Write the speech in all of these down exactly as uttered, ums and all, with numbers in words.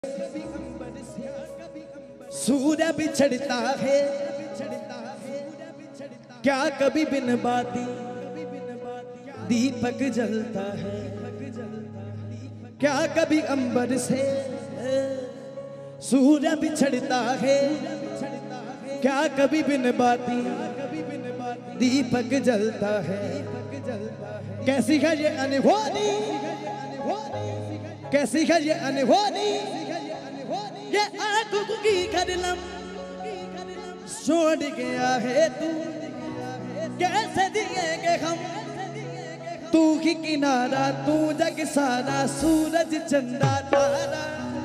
सूर्य बिछड़ता है क्या कभी बिन बाती दीपक जलता है क्या कभी अंबर से सूर्य बिछड़ता है क्या कभी बिन बाती दीपक जलता है। कैसी है ये अनहोनी कैसी है ये अनहोनी ये आंखों की करलम छोड़ गया है तू कैसे दिएंगे हम तू ही किनारा तू जग सारा सूरज चंदा तारा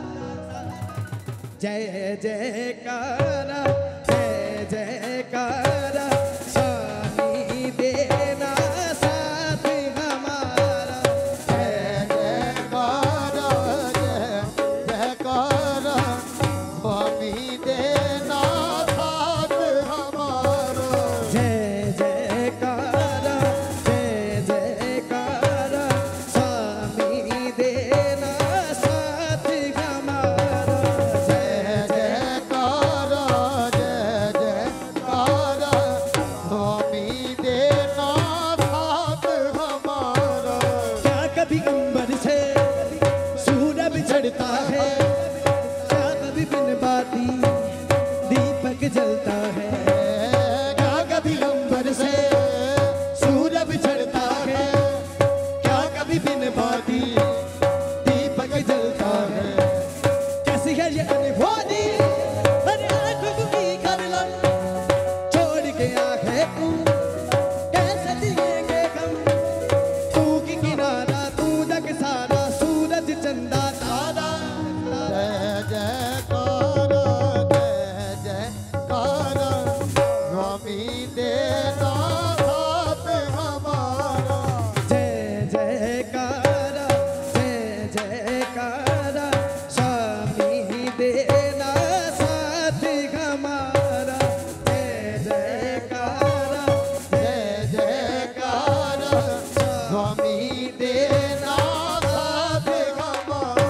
जय जयकारा जय जयकारा स्वामी देना साथ हमारा जय जयकारा जय जयकारा स्वामी देना साथ हमारा जय जयकारा जय जयकारा स्वामी देना साथ हमारा जय जयकारा जय जयकारा स्वामी देना साथ हमारा क्या कभी अंबर से सूरज बिछड़ता है क्या कभी बिन बाती दीपक जलता है क्या कभी अंबर से सूरज बिछड़ता है क्या कभी बिन बाती दीपक जलता है। कैसी है ये अनहोनी अरे आंखों की करलम छोड़ गया है तू कैसे दिएंगे हम तू की किनारा तू जग सारा सूरज चंदा तारा जय जयकारा जय जयकारा स्वामी देना साथ हमारा जय जयकारा जय जयकारा स्वामी देना साथ हमारा जय जयकारा जय जयकारा स्वामी देना साथ हमारा।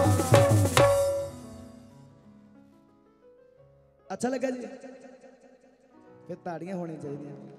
अच्छा लगा जी फिर ताड़ियां होनी चाहिए।